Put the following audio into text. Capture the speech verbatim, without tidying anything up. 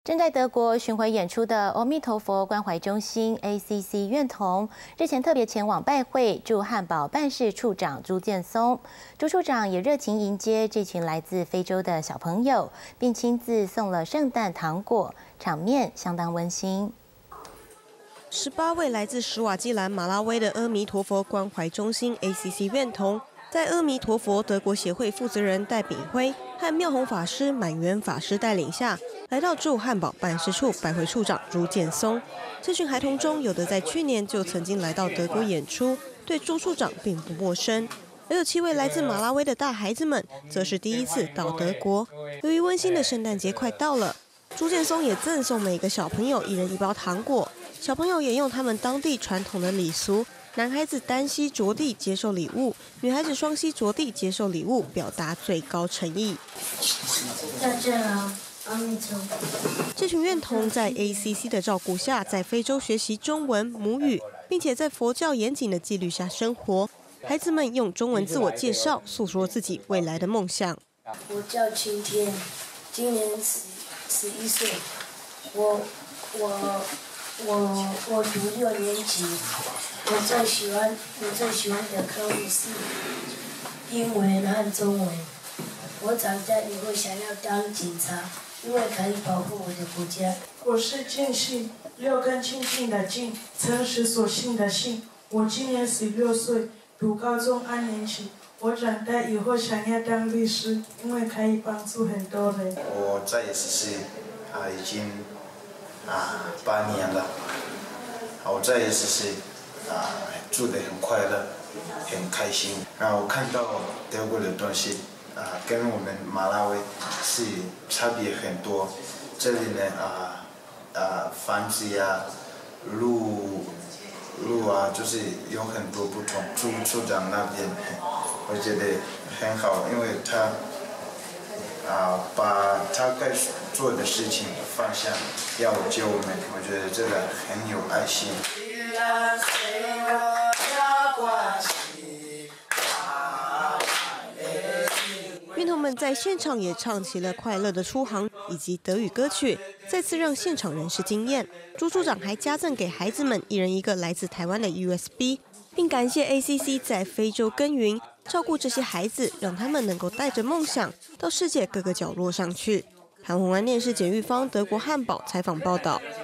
正在德国巡回演出的阿弥陀佛关怀中心 A C C 院童，日前特别前往拜会驻汉堡办事处长朱建松。朱处长也热情迎接这群来自非洲的小朋友，并亲自送了圣诞糖果，场面相当温馨。 十八位来自史瓦济兰、马拉维的阿弥陀佛关怀中心 A C C 院童，在阿弥陀佛德国协会负责人戴炳辉和妙宏法师、满元法师带领下，来到驻汉堡办事处拜会处长朱建松。这群孩童中，有的在去年就曾经来到德国演出，对朱处长并不陌生；而有七位来自马拉维的大孩子们，则是第一次到德国。由于温馨的圣诞节快到了，朱建松也赠送每个小朋友一人一包糖果。小朋友也用他们当地传统的礼俗，男孩子单膝着地接受礼物，女孩子双膝着地接受礼物，表达最高诚意。 大家好，阿弥陀佛。 这群院童在 A C C 的照顾下，在非洲学习中文母语，并且在佛教严谨的纪律下生活。孩子们用中文自我介绍，诉说自己未来的梦想。 我叫晴天，今年十十一岁，我我。我我读六年级，我最喜欢我最喜欢的科目是英文和中文。我长大以后想要当警察，因为可以保护我的国家。 我是尽信，六根清净的净，诚实所信的信。我今年十六岁，读高中二年级。我长大以后想要当律师，因为可以帮助很多人。 我在 A C C 啊已经。啊，八年了，我在 A C C 啊住得很快乐，很开心。然后我看到德国的东西啊，跟我们马拉维是差别很多。这里呢啊啊房子呀、路路啊，就是有很多不同。朱处长那边我觉得很好，因为他。啊，把他该做的事情放下，要救我们，我觉得这个很有爱心。 院童们在现场也唱起了快乐的出航以及德语歌曲，再次让现场人士惊艳。朱处长还加赠给孩子们一人一个来自台湾的 U S B， 并感谢 A C C 在非洲耕耘。照顾这些孩子，让他们能够带着梦想到世界各个角落上去。韩红安电视简玉芳，德国汉堡采访报道。